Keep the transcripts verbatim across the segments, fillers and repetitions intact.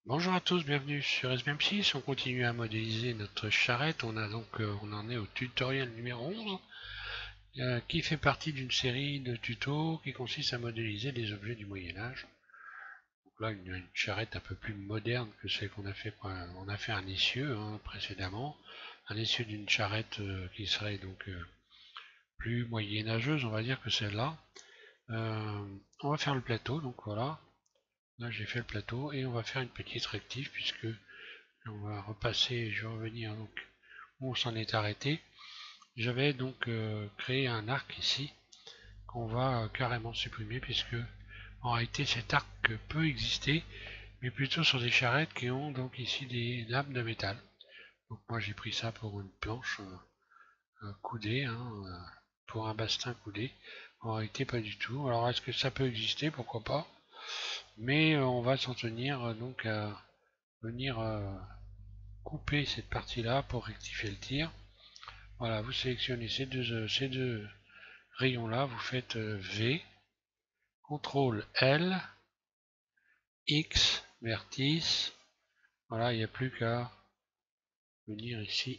Bonjour à tous, bienvenue sur S B M six. On continue à modéliser notre charrette. On a donc, euh, on en est au tutoriel numéro onze, euh, qui fait partie d'une série de tutos qui consiste à modéliser des objets du Moyen Âge. Donc là, une, une charrette un peu plus moderne que celle qu'on a fait. On a fait un essieu hein, précédemment, un essieu d'une charrette euh, qui serait donc euh, plus moyenâgeuse, on va dire, que celle-là. Euh, on va faire le plateau, donc voilà. Là, j'ai fait le plateau et on va faire une petite rectif puisque on va repasser, je vais revenir donc où on s'en est arrêté. J'avais donc euh, créé un arc ici qu'on va euh, carrément supprimer puisque en réalité cet arc peut exister mais plutôt sur des charrettes qui ont donc ici des lames de métal. Donc moi j'ai pris ça pour une planche euh, euh, coudée, hein, euh, pour un bastin coudé. En réalité pas du tout. Alors est-ce que ça peut exister? Pourquoi pas. Mais euh, on va s'en tenir euh, donc à venir euh, couper cette partie-là pour rectifier le tir. Voilà, vous sélectionnez ces deux, euh, ces deux rayons-là, vous faites euh, V, contrôle L, X, vertice. Voilà, il n'y a plus qu'à venir ici,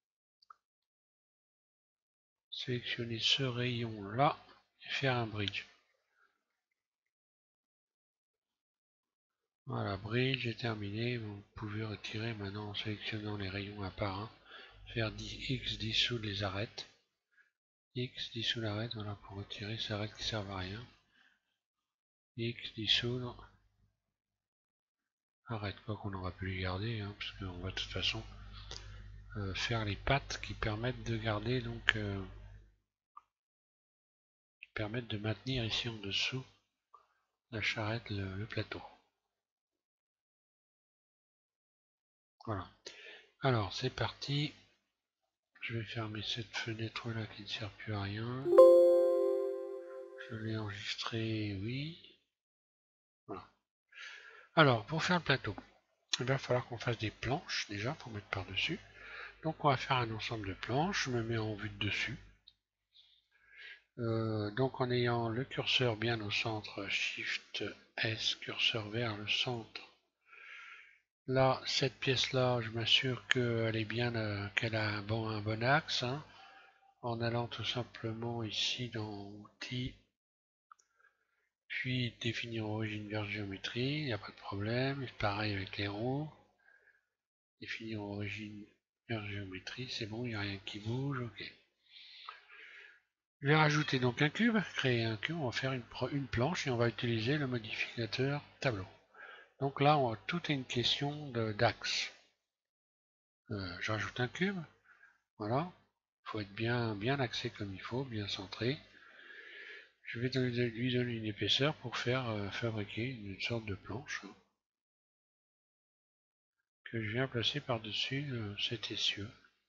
sélectionner ce rayon-là et faire un bridge. Voilà, bridge est terminé. Vous pouvez retirer maintenant en sélectionnant les rayons un par un. Faire X dissoudre les arêtes. X dissoudre l'arête, voilà, pour retirer ces arêtes qui ne servent à rien. X dissoudre. Arrête, quoi qu'on aurait pu les garder, hein, parce qu'on va de toute façon euh, faire les pattes qui permettent de garder donc euh, qui permettent de maintenir ici en dessous la charrette, le, le plateau. Voilà. Alors c'est parti. Je vais fermer cette fenêtre là qui ne sert plus à rien. Je l'ai enregistré, oui. Voilà. Alors pour faire le plateau, il va falloir qu'on fasse des planches déjà pour mettre par dessus. Donc on va faire un ensemble de planches. Je me mets en vue de dessus. Euh, donc en ayant le curseur bien au centre, Shift S, curseur vers le centre. Là, cette pièce-là, je m'assure qu'elle est bien, euh, qu'elle a un bon, un bon axe, hein, en allant tout simplement ici dans Outils, puis définir origine vers géométrie, il n'y a pas de problème. Pareil avec les roues, définir origine vers géométrie, c'est bon, il n'y a rien qui bouge, ok. Je vais rajouter donc un cube, créer un cube, on va faire une, une planche et on va utiliser le modificateur tableau. Donc là, on, tout est une question d'axe. Euh, J'ajoute un cube, voilà. Il faut être bien, bien axé comme il faut, bien centré. Je vais lui donner une épaisseur pour faire euh, fabriquer une sorte de planche hein, que je viens placer par-dessus euh, cet essieu.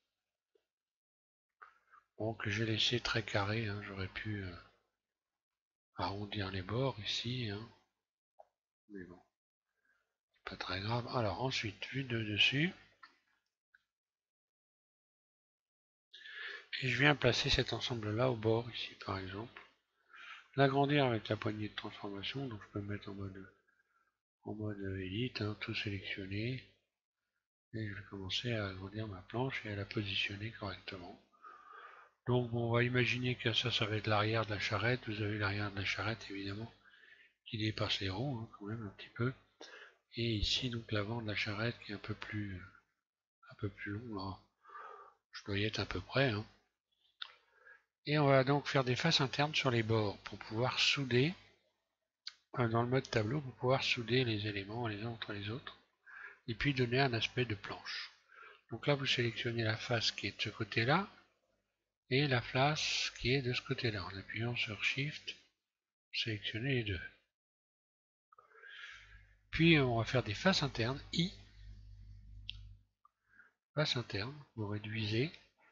Bon, que j'ai laissé très carré, hein, j'aurais pu euh, arrondir les bords ici, hein, mais bon, pas très grave. Alors ensuite, vue de dessus, et je viens placer cet ensemble-là au bord ici, par exemple. L'agrandir avec la poignée de transformation, donc je peux me mettre en mode en mode élite, hein, tout sélectionné. Et je vais commencer à agrandir ma planche et à la positionner correctement. Donc bon, on va imaginer que ça, ça va être l'arrière de la charrette. Vous avez l'arrière de la charrette évidemment qui dépasse les roues hein, quand même un petit peu. Et ici donc l'avant de la charrette qui est un peu plus un peu plus long là. Je dois y être à peu près. Hein. Et on va donc faire des faces internes sur les bords pour pouvoir souder euh, dans le mode tableau pour pouvoir souder les éléments les uns entre les autres et puis donner un aspect de planche. Donc là vous sélectionnez la face qui est de ce côté-là et la face qui est de ce côté-là. En appuyant sur Shift, sélectionnez les deux. Puis on va faire des faces internes, I, face interne, vous réduisez.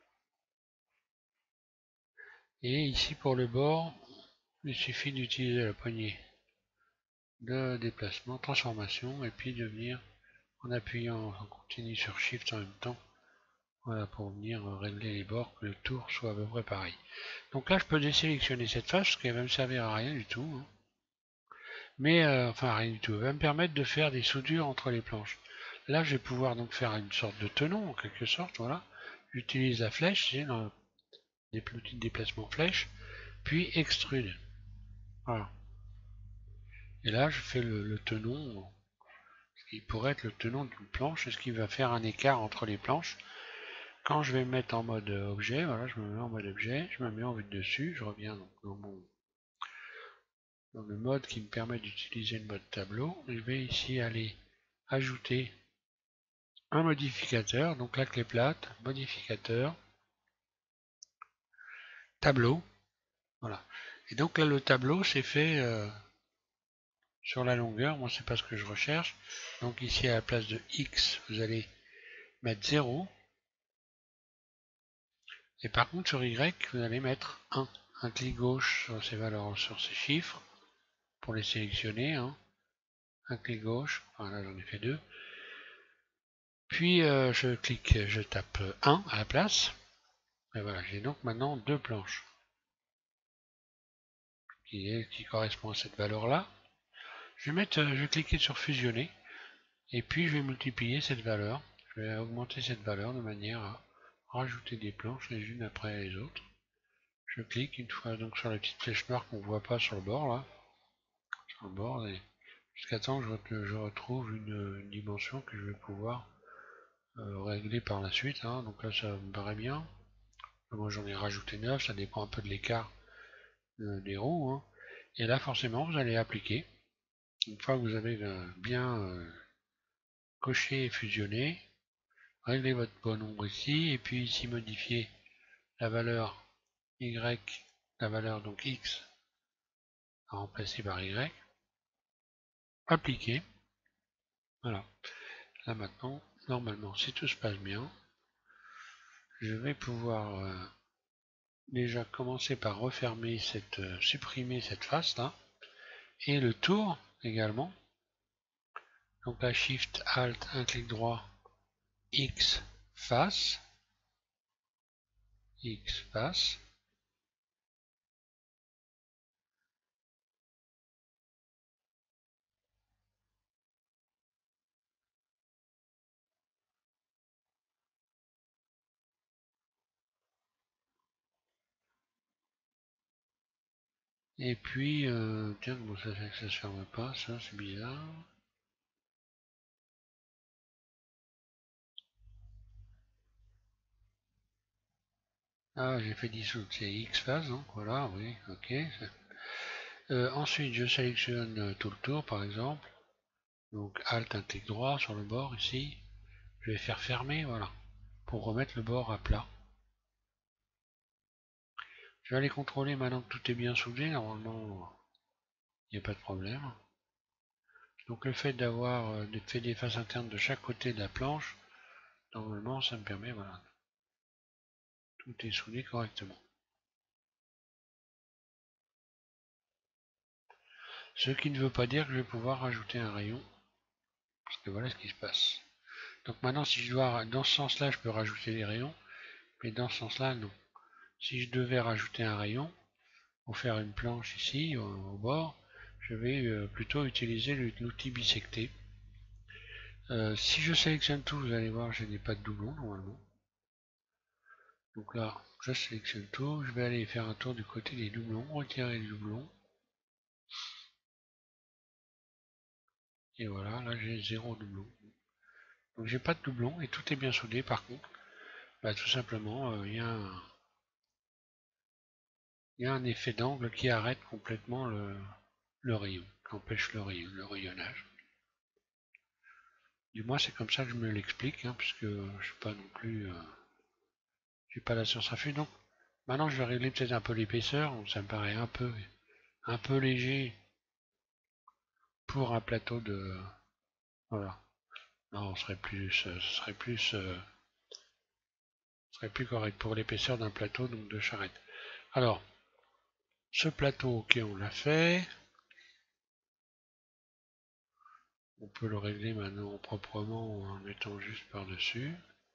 Et ici pour le bord, il suffit d'utiliser la poignée de déplacement, transformation, et puis de venir en appuyant en continu sur Shift en même temps. Voilà, pour venir régler les bords, que le tour soit à peu près pareil. Donc là, je peux désélectionner cette face, parce qu'elle va me servir à rien du tout. Hein. mais euh, enfin rien du tout. Elle va me permettre de faire des soudures entre les planches. Là, je vais pouvoir donc faire une sorte de tenon en quelque sorte. Voilà. J'utilise la flèche, c'est dans des petits déplacements flèche, puis extrude. Voilà. Et là, je fais le, le tenon, ce qui pourrait être le tenon d'une planche, ce qui va faire un écart entre les planches. Quand je vais me mettre en mode objet, voilà, je me mets en mode objet, je me mets en vue de dessus, je reviens donc dans mon dans le mode qui me permet d'utiliser le mode tableau. Je vais ici aller ajouter un modificateur, donc la clé plate, modificateur, tableau, voilà. Et donc là le tableau c'est fait euh, sur la longueur, moi c'est pas ce que je recherche. Donc ici à la place de X, vous allez mettre zéro. Et par contre sur Y, vous allez mettre un. Un clic gauche sur ces valeurs, sur ces chiffres, pour les sélectionner. Hein. Un clic gauche, enfin là j'en ai fait deux. Puis euh, je clique, je tape un à la place. Et voilà, j'ai donc maintenant deux planches qui, est, qui correspond à cette valeur-là. Je vais mettre, je vais cliquer sur fusionner et puis je vais multiplier cette valeur. Je vais augmenter cette valeur de manière à rajouter des planches les unes après les autres. Je clique une fois donc sur la petite flèche noire qu'on ne voit pas sur le bord là, sur le bord, jusqu'à temps que je retrouve une, une dimension que je vais pouvoir euh, régler par la suite. Hein. Donc là ça me paraît bien. Moi j'en ai rajouté neuf, ça dépend un peu de l'écart euh, des roues. Hein. Et là forcément vous allez appliquer. Une fois que vous avez euh, bien euh, coché et fusionné, réglez votre bon nombre ici, et puis ici modifier la valeur Y, la valeur donc X à remplacer par Y, appliquer. Voilà. Là maintenant, normalement, si tout se passe bien, je vais pouvoir euh, déjà commencer par refermer cette, euh, supprimer cette face là, et le tour également. Donc là, Shift, Alt, un clic droit, X, face, X, face. Et puis, euh, tiens, comment ça fait que ça se ferme pas, ça, c'est bizarre. Ah, j'ai fait dissoudre, c'est X phase, donc voilà, oui, ok. Euh, ensuite, je sélectionne euh, tout le tour, par exemple. Donc, Alt, un clic droit sur le bord, ici. Je vais faire fermer, voilà, pour remettre le bord à plat. Je vais aller contrôler maintenant que tout est bien soudé, normalement, il n'y a pas de problème. Donc, le fait d'avoir euh, fait des faces internes de chaque côté de la planche, normalement, ça me permet, voilà, tout est soudé correctement. Ce qui ne veut pas dire que je vais pouvoir rajouter un rayon, parce que voilà ce qui se passe. Donc maintenant, si je dois, dans ce sens-là, je peux rajouter des rayons, mais dans ce sens-là, non. Si je devais rajouter un rayon, ou faire une planche ici, au, au bord, je vais euh, plutôt utiliser l'outil bisecté. Euh, si je sélectionne tout, vous allez voir, je n'ai pas de doublon normalement. Donc là, je sélectionne tout, je vais aller faire un tour du côté des doublons, retirer les doublons. Et voilà, là j'ai zéro doublon. Donc j'ai pas de doublon et tout est bien soudé. Par contre, bah, tout simplement, il euh, y, y, a un effet d'angle qui arrête complètement le, le rayon, qui empêche le, rayon, le rayonnage. Du moins, c'est comme ça que je me l'explique, hein, puisque je suis pas non plus, euh, je suis pas la science infuse. Donc, maintenant, je vais régler peut-être un peu l'épaisseur. Ça me paraît un peu, un peu léger pour un plateau de, voilà. Non, on serait plus, ce serait plus, euh, serait plus correct pour l'épaisseur d'un plateau donc de charrette. Alors, ce plateau, ok, on l'a fait. On peut le régler maintenant proprement en mettant juste par-dessus.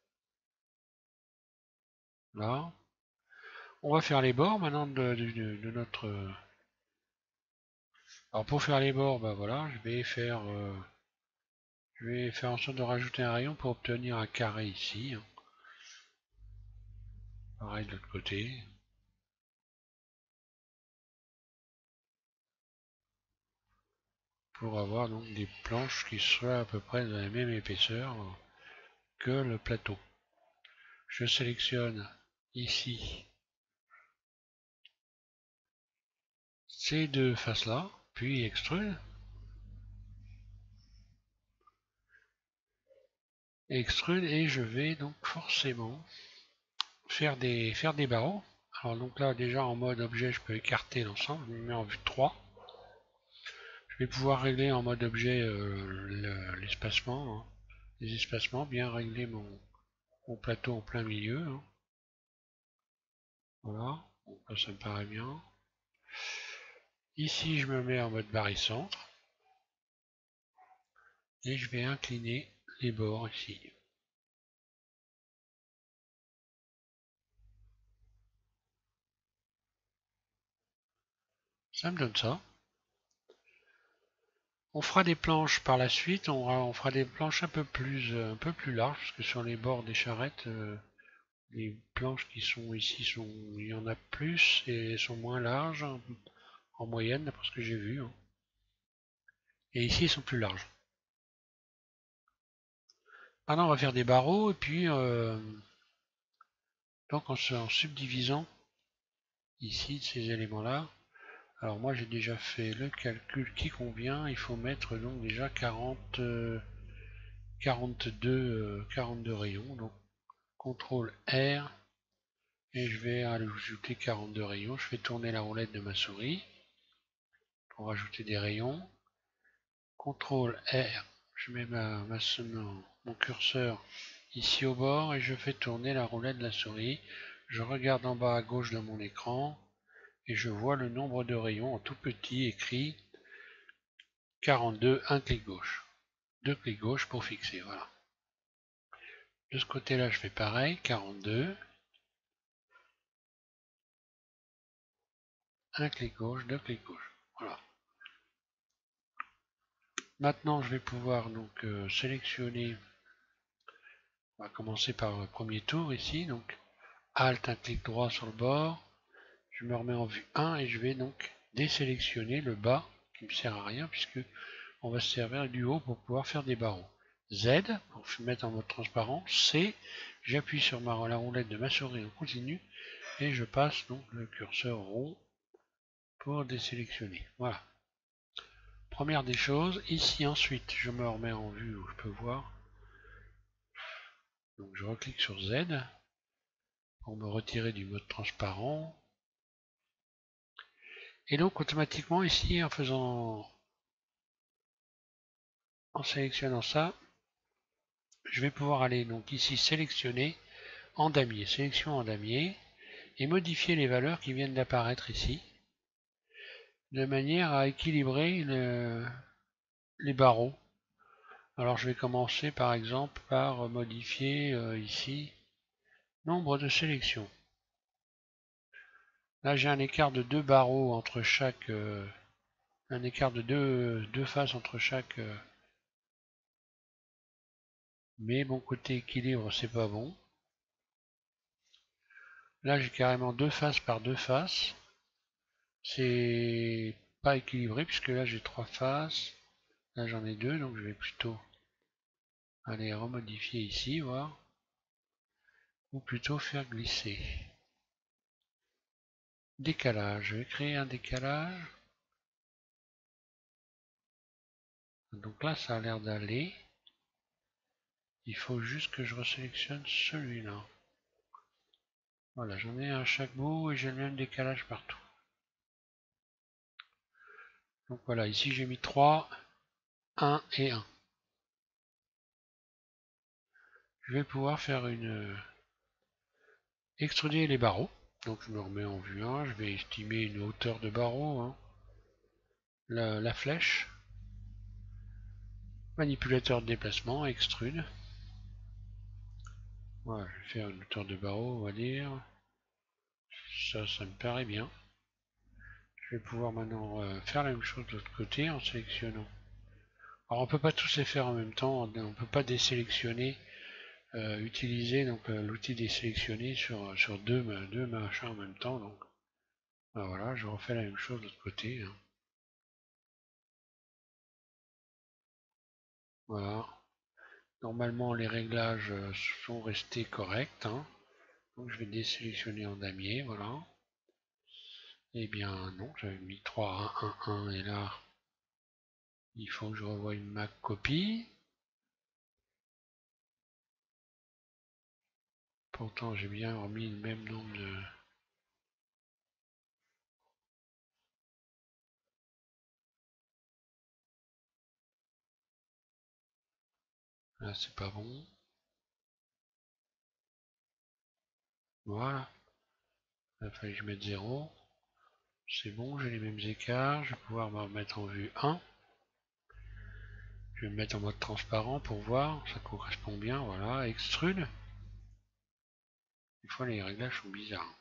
Là. On va faire les bords maintenant de, de, de notre Alors pour faire les bords, bah voilà, je vais faire euh, je vais faire en sorte de rajouter un rayon pour obtenir un carré ici. Hein. Pareil de l'autre côté. Pour avoir donc des planches qui soient à peu près de la même épaisseur que le plateau. Je sélectionne ici ces deux faces là, puis extrude. Extrude et je vais donc forcément faire des, faire des barreaux. Alors donc là déjà en mode objet je peux écarter l'ensemble, je me mets en vue de trois. Je vais pouvoir régler en mode objet euh, l'espacement, hein, les espacements, bien régler mon, mon plateau en plein milieu. Hein. Voilà, donc là ça me paraît bien. Ici je me mets en mode barycentre et je vais incliner les bords ici. Ça me donne ça. On fera des planches par la suite, on, on fera des planches un peu plus, un peu plus larges, parce que sur les bords des charrettes, euh, les planches qui sont ici, sont, il y en a plus et sont moins larges en moyenne, d'après ce que j'ai vu. Hein. Et ici, ils sont plus larges. Maintenant, on va faire des barreaux, et puis, euh, donc en, en subdivisant ici ces éléments-là, alors moi j'ai déjà fait le calcul qui convient, il faut mettre donc déjà quarante, euh, quarante-deux, euh, quarante-deux rayons, donc contrôle R, et je vais ajouter quarante-deux rayons, je fais tourner la roulette de ma souris pour rajouter des rayons, contrôle R, je mets ma, ma, mon, mon curseur ici au bord et je fais tourner la roulette de la souris, je regarde en bas à gauche de mon écran et je vois le nombre de rayons en tout petit écrit quarante-deux, un clic gauche, deux clics gauche pour fixer, voilà. De ce côté-là, je fais pareil, quarante-deux, un clic gauche, deux clics gauche, voilà. Maintenant, je vais pouvoir donc euh, sélectionner, on va commencer par le premier tour ici, donc Alt, un clic droit sur le bord, je me remets en vue un et je vais donc désélectionner le bas qui ne me sert à rien puisque on va se servir du haut pour pouvoir faire des barreaux. Z pour mettre en mode transparent, C, j'appuie sur ma, la roulette de ma souris en continu et je passe donc le curseur rond pour désélectionner. Voilà. Première des choses, ici ensuite je me remets en vue où je peux voir. Donc je reclique sur Z pour me retirer du mode transparent. Et donc automatiquement ici en faisant en sélectionnant ça, je vais pouvoir aller donc ici sélectionner en damier, sélection en damier et modifier les valeurs qui viennent d'apparaître ici de manière à équilibrer le, les barreaux. Alors je vais commencer par exemple par modifier euh, ici nombre de sélections. Là j'ai un écart de deux barreaux entre chaque euh, un écart de deux, deux faces entre chaque euh, mais bon côté équilibre c'est pas bon. Là j'ai carrément deux faces par deux faces. C'est pas équilibré puisque là j'ai trois faces. Là j'en ai deux donc je vais plutôt aller remodifier ici voir. Ou plutôt faire glisser. Décalage, je vais créer un décalage. Donc là ça a l'air d'aller. Il faut juste que je resélectionne celui-là. Voilà, j'en ai un à chaque bout et j'ai le même décalage partout. Donc voilà, ici j'ai mis trois, un et un. Je vais pouvoir faire une... extruder les barreaux. Donc je me remets en vue un, je vais estimer une hauteur de barreau. Hein. La, la flèche. Manipulateur de déplacement, extrude. Voilà, je vais faire une hauteur de barreau, on va dire. Ça, ça me paraît bien. Je vais pouvoir maintenant euh, faire la même chose de l'autre côté en sélectionnant. Alors on peut pas tous les faire en même temps, on peut pas désélectionner, euh, utiliser donc euh, l'outil désélectionner sur, sur deux, deux machins en même temps. Donc ben voilà, je refais la même chose de l'autre côté. Hein. Voilà. Normalement les réglages sont restés corrects. Hein. Donc je vais désélectionner en damier, voilà. Eh bien non, j'avais mis trois un un un et là il faut que je revoie une Mac copie. Pourtant j'ai bien remis le même nombre de... Là c'est pas bon. Voilà. Il a fallu que je mette zéro. C'est bon, j'ai les mêmes écarts. Je vais pouvoir me remettre en vue un. Je vais me mettre en mode transparent pour voir. Ça correspond bien. Voilà. Extrude. Des fois les réglages sont bizarres.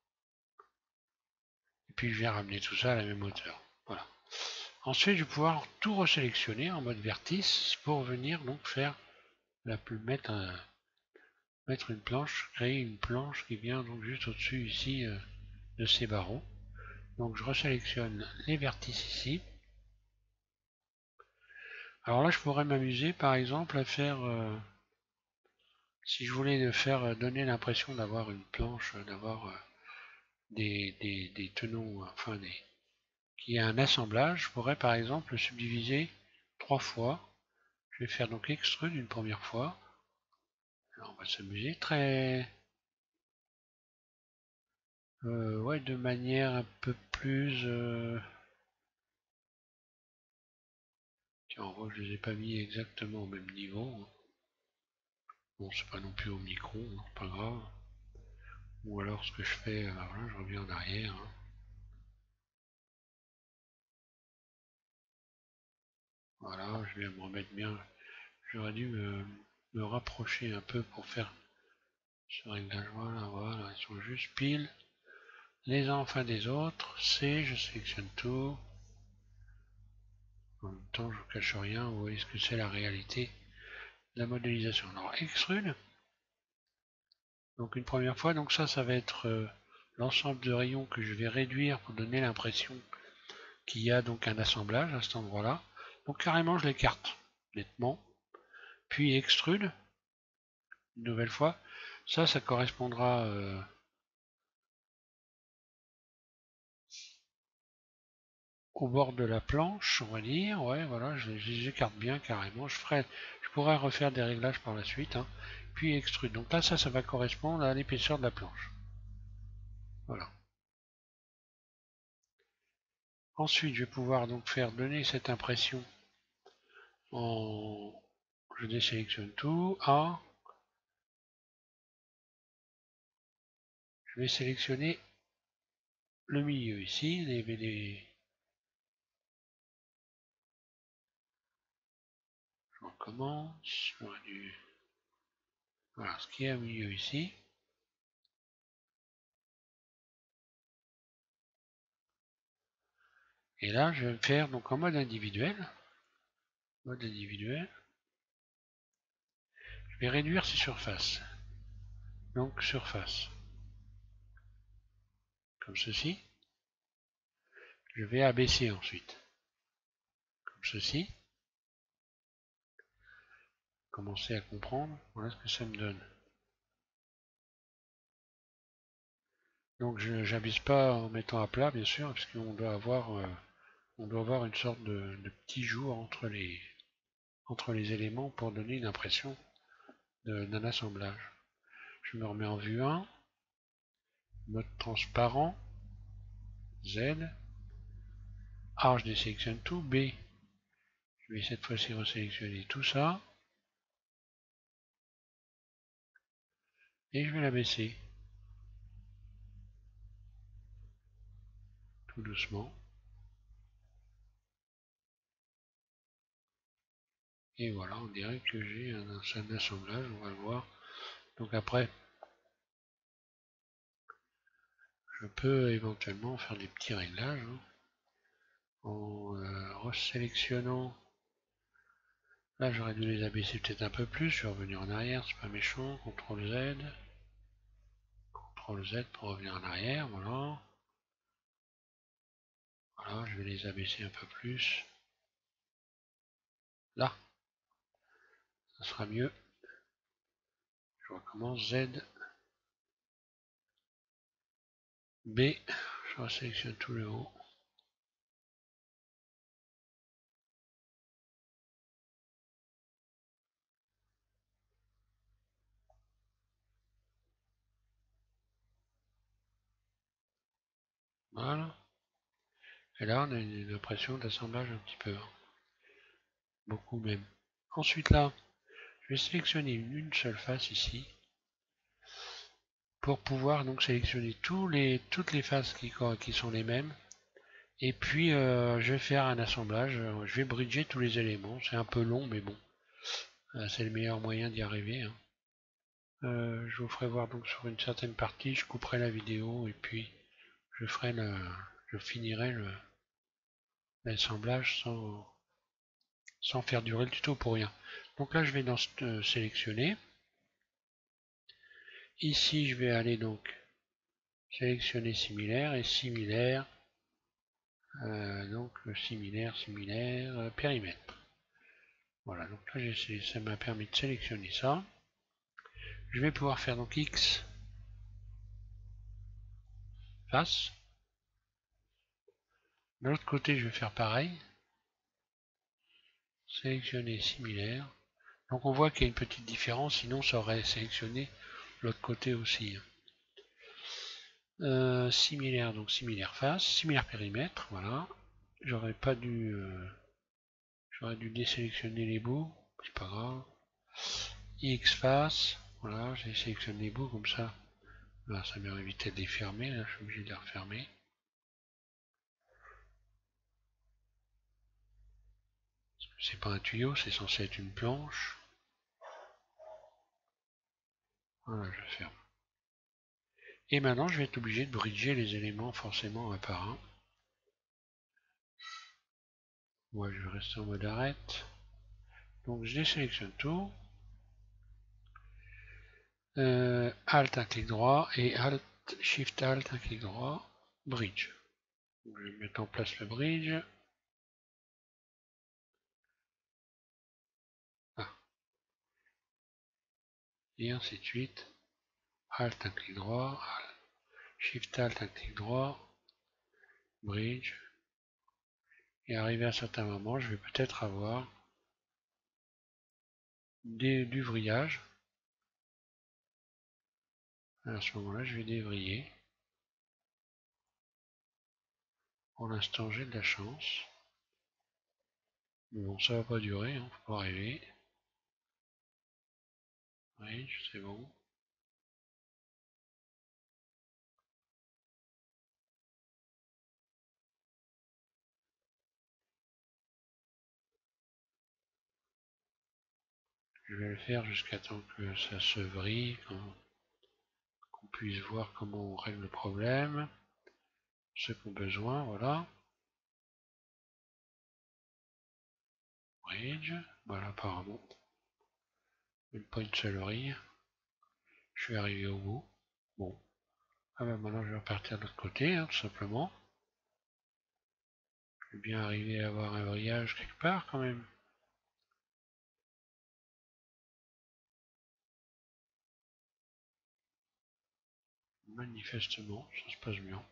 Et puis je viens ramener tout ça à la même hauteur. Voilà. Ensuite, je vais pouvoir tout resélectionner en mode vertice pour venir donc faire la mettre, un, mettre une planche, créer une planche qui vient donc juste au-dessus ici euh, de ces barreaux. Donc je resélectionne les vertices ici. Alors là, je pourrais m'amuser par exemple à faire, euh, si je voulais faire donner l'impression d'avoir une planche, d'avoir euh, des, des, des tenons, enfin des, qui a un assemblage, je pourrais par exemple le subdiviser trois fois. Je vais faire donc extrude une première fois. Alors on va s'amuser très, euh, ouais, de manière un peu plus. Euh... Tiens, en vrai, je les ai pas mis exactement au même niveau. Bon, c'est pas non plus au micro, hein, pas grave. Ou alors ce que je fais, euh, voilà, je reviens en arrière. Hein. Voilà, je vais me remettre bien. J'aurais dû me, me rapprocher un peu pour faire ce réglage. Voilà, voilà, ils sont juste pile les uns en fin des autres. C, je sélectionne tout. En même temps, je ne cache rien. Vous voyez ce que c'est la réalité de la modélisation. Alors, extrude. Donc une première fois, donc ça, ça va être euh, l'ensemble de rayons que je vais réduire pour donner l'impression qu'il y a donc un assemblage à cet endroit-là. Donc carrément, je l'écarte nettement. Puis extrude, une nouvelle fois. Ça, ça correspondra euh, au bord de la planche, on va dire. Ouais, voilà, je les écarte bien carrément. Je ferai, je pourrais refaire des réglages par la suite. Hein. Puis extrude. Donc là, ça, ça va correspondre à l'épaisseur de la planche. Voilà. Ensuite, je vais pouvoir donc faire donner cette impression en... Je désélectionne tout. A. Je vais sélectionner le milieu ici. Les, les... Je recommence. J'aurais dû... Voilà, ce qui est au milieu ici. Et là, je vais faire donc en mode individuel. Mode individuel. Je vais réduire ces surfaces. Donc surface. Comme ceci. Je vais abaisser ensuite. Comme ceci. Commencer à comprendre. Voilà ce que ça me donne. Donc je n'abaisse pas en mettant à plat, bien sûr, parce qu'on doit avoir, euh, on doit avoir une sorte de, de petit jour entre les, entre les éléments pour donner une impression d'un assemblage. Je me remets en vue un. Mode transparent. Z. A, je désélectionne tout. B, je vais cette fois-ci resélectionner tout ça. Et je vais la baisser. Tout doucement. Et voilà, on dirait que j'ai un, un assemblage, on va le voir. Donc après, je peux éventuellement faire des petits réglages. Hein. en euh, resélectionnant. Là j'aurais dû les abaisser peut-être un peu plus, je vais revenir en arrière, c'est pas méchant, contrôle Z. contrôle Z pour revenir en arrière, voilà. Voilà, je vais les abaisser un peu plus. Là, ça sera mieux. Je recommence Z. B, je resélectionne tout le haut. Voilà. Et là, on a une impression d'assemblage un petit peu. Hein. Beaucoup même. Ensuite là, je vais sélectionner une, une seule face ici. Pour pouvoir donc sélectionner tous les, toutes les faces qui, qui sont les mêmes. Et puis euh, je vais faire un assemblage. Je vais bridger tous les éléments. C'est un peu long, mais bon. Euh, c'est le meilleur moyen d'y arriver. Hein. Euh, je vous ferai voir donc sur une certaine partie. Je couperai la vidéo et puis je ferai le, je finirai le l'assemblage sans, sans faire durer le tuto pour rien. Donc là je vais dans euh, sélectionner. Ici je vais aller donc sélectionner similaire et similaire. Euh, donc similaire, similaire, euh, périmètre. Voilà, donc là ça m'a permis de sélectionner ça. Je vais pouvoir faire donc X face. De l'autre côté je vais faire pareil. Sélectionner similaire. Donc on voit qu'il y a une petite différence, sinon ça aurait sélectionné l'autre côté aussi. Euh, similaire, donc similaire face, similaire périmètre, voilà. J'aurais pas dû, euh, j'aurais dû désélectionner les bouts, c'est pas grave. X face, voilà, j'ai sélectionné les bouts comme ça. Là, ça m'a évité de les fermer, là, je suis obligé de les refermer. C'est pas un tuyau, c'est censé être une planche. Voilà, je ferme. Et maintenant, je vais être obligé de bridger les éléments forcément un par un. Moi, je vais rester en mode arrête. Donc, je désélectionne tout. Euh, Alt, un clic droit, et Alt, Shift, Alt, un clic droit, Bridge. Donc, je vais mettre en place le bridge. Ah. Et ainsi de suite. Alt, un clic droit, Alt, Shift, Alt, un clic droit, Bridge. Et arrivé à un certain moment, je vais peut-être avoir des, du vrillage. À ce moment-là, je vais dévriller. Pour l'instant, j'ai de la chance. Mais bon, ça va pas durer, hein, faut pas rêver. Bridge, c'est bon. Je vais le faire jusqu'à temps que ça se vrille, qu'on puisse voir comment on règle le problème. Ceux qui ont besoin, voilà. Bridge, voilà apparemment. Même pas une seule vrille. Je suis arrivé au bout. Bon. Ah ben maintenant je vais repartir de l'autre côté, hein, tout simplement. Je vais bien arriver à avoir un vrillage quelque part quand même. Manifestement, ça se passe bien.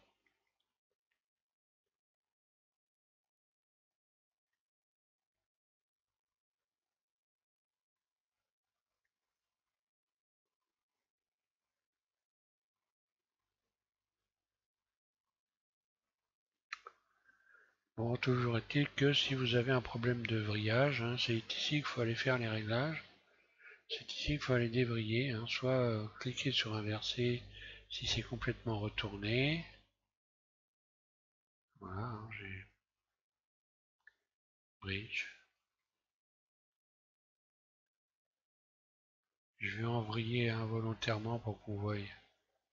Bon, toujours est-il que si vous avez un problème de vrillage, hein, c'est ici qu'il faut aller faire les réglages. C'est ici qu'il faut aller dévriller, hein, soit euh, cliquer sur inverser si c'est complètement retourné. Voilà, hein, j'ai bridge. Je vais en vriller involontairement pour qu'on voie,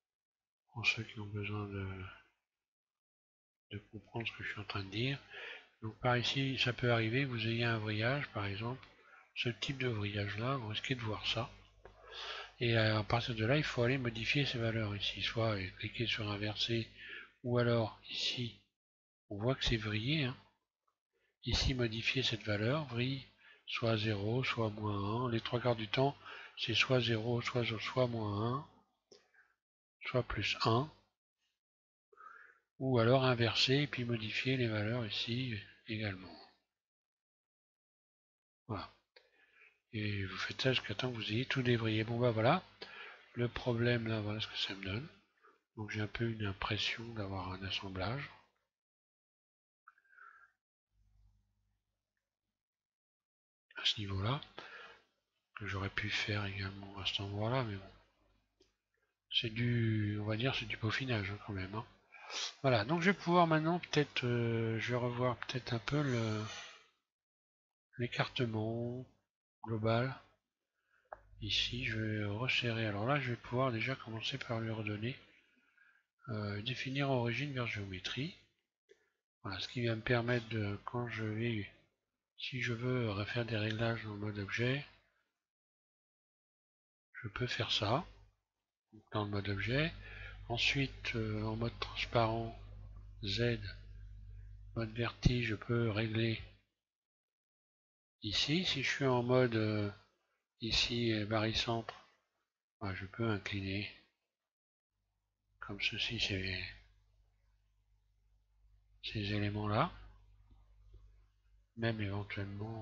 pour ceux qui ont besoin de, de comprendre ce que je suis en train de dire. Donc par ici, ça peut arriver, vous ayez un vrillage par exemple, ce type de vrillage là, vous risquez de voir ça. Et à partir de là, il faut aller modifier ces valeurs ici, soit cliquer sur inverser, ou alors ici, on voit que c'est vrillé. Hein. Ici, modifier cette valeur, vrille, soit zéro, soit moins un. Les trois quarts du temps, c'est soit zéro, soit, soit moins un, soit plus un. Ou alors inverser et puis modifier les valeurs ici également. Voilà. Et vous faites ça jusqu'à temps que vous ayez tout dévrillé. Bon bah voilà. Le problème là, voilà ce que ça me donne. Donc j'ai un peu une impression d'avoir un assemblage. À ce niveau-là. Que j'aurais pu faire également à cet endroit-là, mais bon. C'est du, on va dire, c'est du peaufinage hein, quand même. Hein. Voilà, donc je vais pouvoir maintenant peut-être, euh, je vais revoir peut-être un peu le l'écartement global. Ici, je vais resserrer. Alors là, je vais pouvoir déjà commencer par lui redonner euh, définir origine vers géométrie. Voilà, ce qui va me permettre de, quand je vais, si je veux refaire des réglages en mode objet, je peux faire ça dans le mode objet. Ensuite, euh, en mode transparent, Z, mode vertige, je peux régler ici. Si je suis en mode euh, ici barycentre, bah, je peux incliner comme ceci ces, ces éléments-là. Même éventuellement,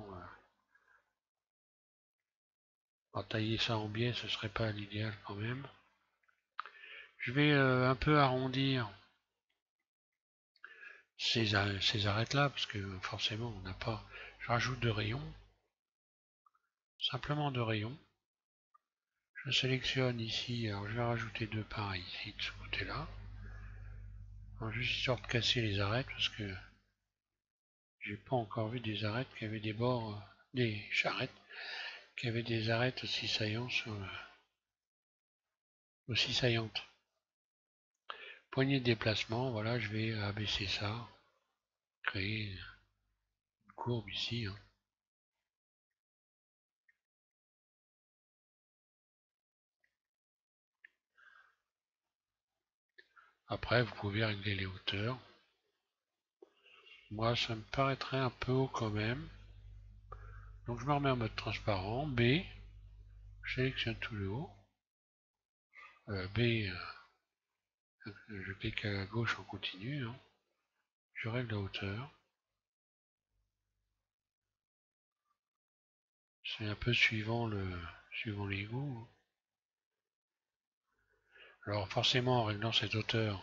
euh, tailler ça en biais, ce serait pas l'idéal quand même. Je vais euh, un peu arrondir ces, ces arêtes-là, parce que forcément on n'a pas. Je rajoute deux rayons, simplement deux rayons. Je sélectionne ici, alors je vais rajouter deux pareils ici de ce côté-là. Juste histoire de casser les arêtes, parce que j'ai pas encore vu des arêtes qui avaient des bords, euh, des charrettes qui avaient des arêtes aussi saillantes sur le, aussi saillantes. Poignée de déplacement, voilà, je vais abaisser ça, créer une courbe ici. Hein. Après, vous pouvez régler les hauteurs. Moi, ça me paraîtrait un peu haut quand même. Donc, je me remets en mode transparent. B, je sélectionne tout le haut. Euh, B, euh, je clique à gauche en continu. Hein. Je règle la hauteur. C'est un peu suivant le suivant les goûts. Alors forcément en réglant cette hauteur,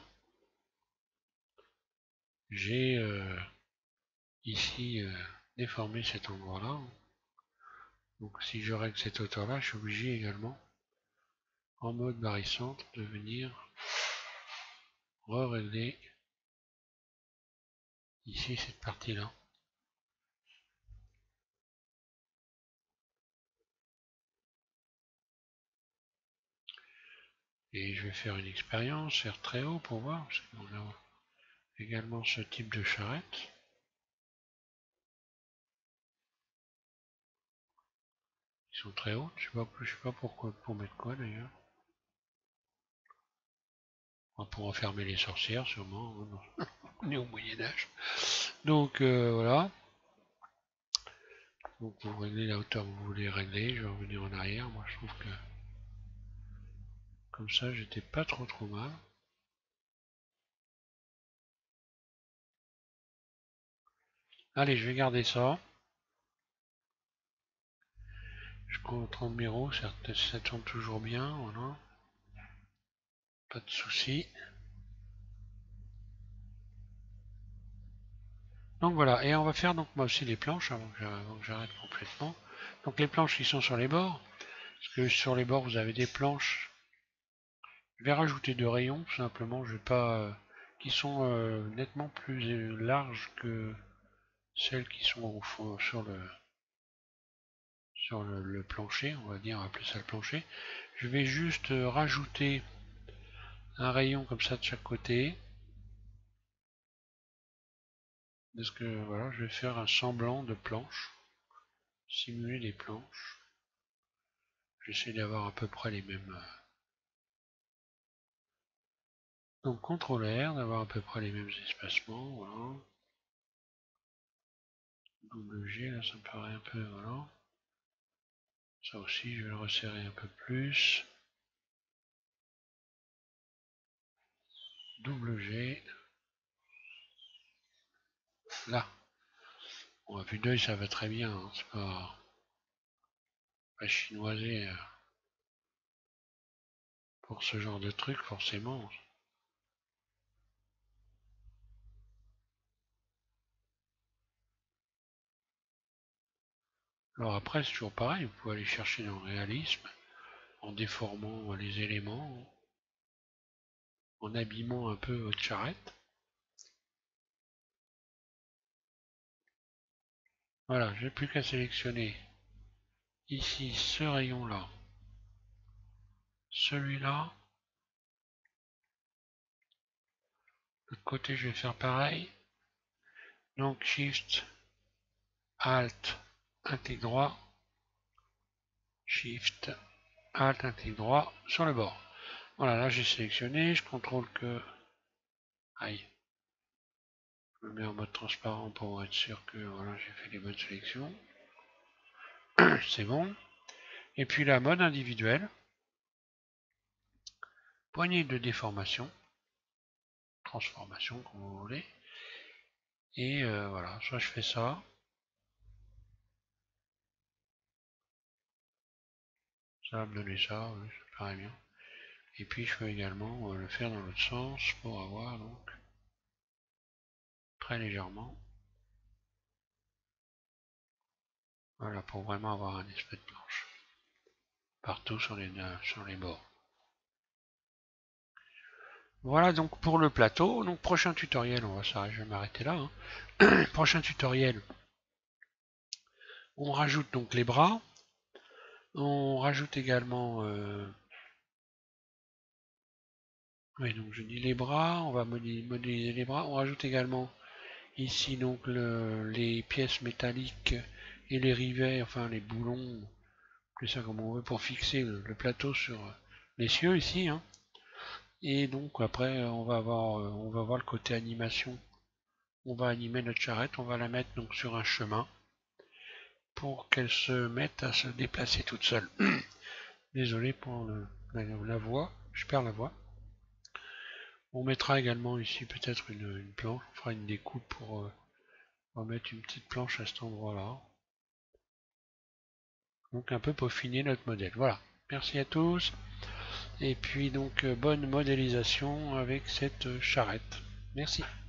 j'ai euh, ici euh, déformé cet endroit-là. Donc si je règle cette hauteur-là, je suis obligé également, en mode barycentre, de venir re-régler ici cette partie-là. Et je vais faire une expérience, faire très haut pour voir, parce qu'on a également ce type de charrette. Ils sont très hauts, je sais pas, je sais pas pourquoi, pour mettre quoi d'ailleurs. Pour enfermer les sorcières sûrement, on est au Moyen-Âge. Donc euh, voilà. Donc vous réglez la hauteur que vous voulez régler, je vais revenir en arrière, moi je trouve que comme ça j'étais pas trop trop mal. Allez, je vais garder ça. Je prends trente numéros, ça, ça tourne toujours bien, voilà. Pas de soucis. Donc voilà, et on va faire donc moi aussi les planches avant que j'arrête complètement. Donc les planches qui sont sur les bords, parce que sur les bords vous avez des planches. Je vais rajouter deux rayons, tout simplement, je vais pas. Euh, qui sont euh, nettement plus euh, larges que celles qui sont au fond, sur le sur le, le plancher, on va dire, on va appeler ça le plancher. Je vais juste euh, rajouter un rayon comme ça de chaque côté. Parce que voilà, je vais faire un semblant de planche, simuler des planches. J'essaie d'avoir à peu près les mêmes. Donc contrôle R, d'avoir à peu près les mêmes espacements, voilà. Double G, là ça me paraît un peu, voilà. Ça aussi, je vais le resserrer un peu plus. Double G. Là. Bon, à vue d'œil, ça va très bien, hein. C'est pas, pas chinoisé euh, pour ce genre de truc, forcément. Alors après, c'est toujours pareil, vous pouvez aller chercher dans le réalisme, en déformant les éléments, en abîmant un peu votre charrette. Voilà, j'ai plus qu'à sélectionner ici ce rayon-là, celui-là. De l'autre côté, je vais faire pareil. Donc Shift, Alt, Inté droit, Shift, Alt, Inté droit sur le bord. Voilà, là j'ai sélectionné, je contrôle que... Aïe. Je me mets en mode transparent pour être sûr que voilà, j'ai fait les bonnes sélections. C'est bon. Et puis la mode individuelle. Poignée de déformation. Transformation, comme vous voulez. Et euh, voilà, soit je fais ça. Ça va me donner ça, oui, ça paraît bien. Et puis je peux également euh, le faire dans l'autre sens pour avoir donc très légèrement. Voilà, pour vraiment avoir un espèce de planche. Partout sur les, sur les bords. Voilà donc pour le plateau. Donc prochain tutoriel, on va s'arrêter, je vais m'arrêter là. Hein. Prochain tutoriel, on rajoute donc les bras. On rajoute également... Euh... Oui, donc je dis les bras, on va modéliser les bras. On rajoute également ici donc le, les pièces métalliques et les rivets, enfin les boulons, plus ça comme on veut, pour fixer le, le plateau sur les cieux ici. Hein. Et donc après on va avoir on va voir le côté animation. On va animer notre charrette, on va la mettre donc sur un chemin pour qu'elle se mette à se déplacer toute seule. Désolé pour le, la, la voix, je perds la voix. On mettra également ici peut-être une, une planche, on fera une découpe pour euh, remettre une petite planche à cet endroit-là. Donc un peu peaufiner notre modèle. Voilà, merci à tous. Et puis donc euh, bonne modélisation avec cette charrette. Merci.